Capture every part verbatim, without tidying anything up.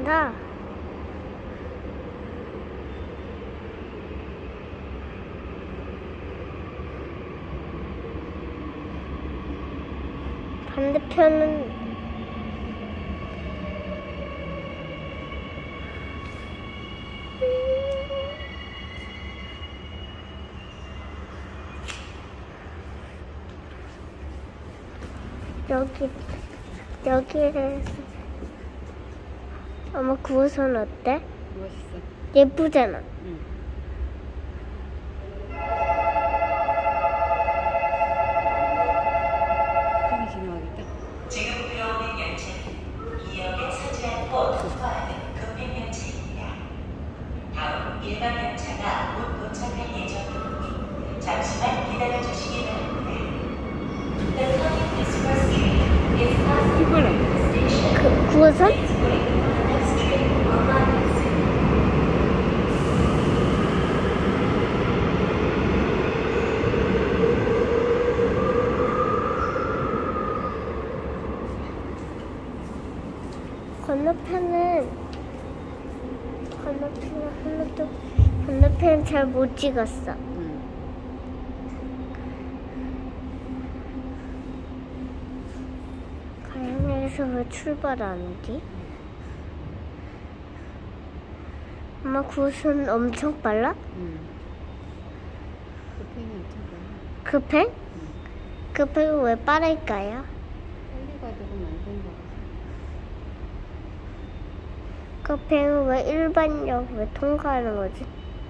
많다. 반대편은 여기 여기를 엄마 구호선 어때? 멋있어. 예쁘잖아. 응. 팽이 지나가겠다. 지금 들어오는 열차는 이역에 서지 않고 통과하는 급행 열차입니다. 다음 일반 열차가 곧 도착할 예정이니 잠시만 기다려주시기 바랍니다. The coming express train is passing through the station. 그 구호선? Please wait for the next train or line. 건너편은 건너편은 하나도 건너편은 잘 못 찍었어. 응. 가양역에서 왜 출발 안 오지? 엄마 구호선 엄청 빨라? 응. 그 팽이 엄청 많아. 급행? 응. 급행은 왜 빠를까요? 빨리 가지고 만든 거 같아. 급행은 왜 일반역 왜 통과하는 거지?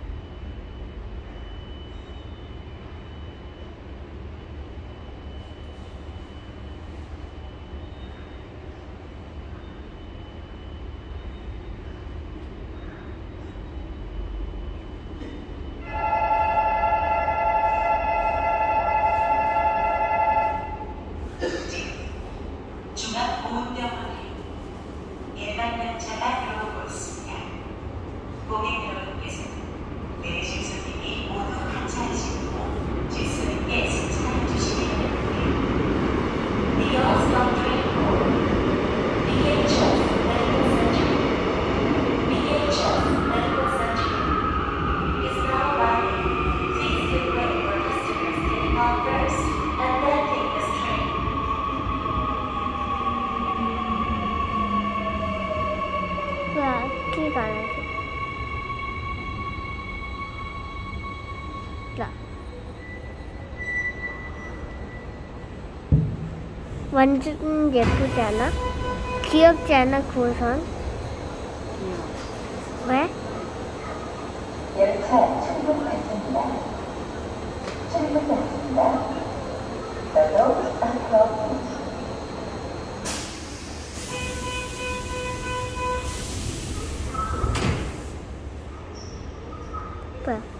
중앙보훈병원에 일반 열차가 들어오고 있습니다. 고객 여러분께서는 내리실 손님이 모두 하차하시고 질서있게 승차해 주시기 바랍니다. The Oslo Train B H S Medical Center B H S Medical Center is now arriving. Please give way for customers getting off first and then take this train. 왜 악기가 안 하지? 나 완전 예쁘지 않아? 귀엽지 않아 구호선? 귀여워. 왜? 열차 출국했습니다. 출국했습니다. The doors are closed. 뭐야?